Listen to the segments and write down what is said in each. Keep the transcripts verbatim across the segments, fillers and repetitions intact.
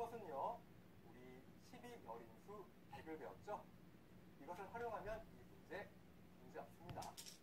이것은요, 우리 십이 열인수 백을 배웠죠? 이것을 활용하면 이 문제, 문제 없습니다.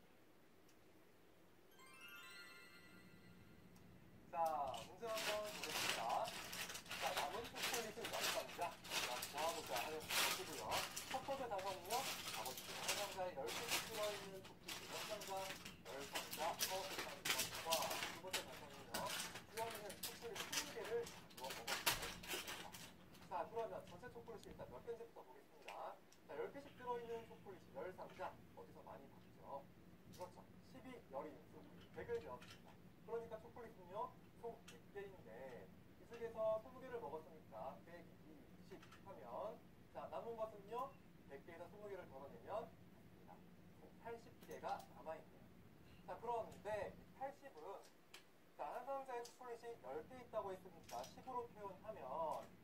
자, 문제 한번 보겠습니다. 자, 남은 초콜릿은 몇 상자? 자, 구하고자 하는 것이고요. 첫 번째 단서는요, 아버지가 한 상자에 열 개씩 들어있는 쿠키 몇 상자? 열 상자, 서울에 사는 것과 두 번째 단서는요, 주원이는 초콜릿 이십 개를 누워 먹었습니다. 자, 그러면 전체 초콜릿이 일단 몇 개인지부터 보겠습니다. 자, 열 개씩 들어있는 초콜릿이 열 상자, 어디서 많이 봤죠? 그렇죠. 십이 열인수 백을 배웠습니다. 그러니까 초콜릿은요, 총 백 개인데, 이 중에서 이십 개를 먹었으니까 빼기 이십 하면, 자, 남은 것은요, 백 개에서 이십 개를 덜어내면, 맞습니다. 총 팔십 개가 남아있네요. 자, 그런데 이 팔십은, 자, 한 상자에 초콜릿이 열 개 있다고 했으니까 십으로 표현하면,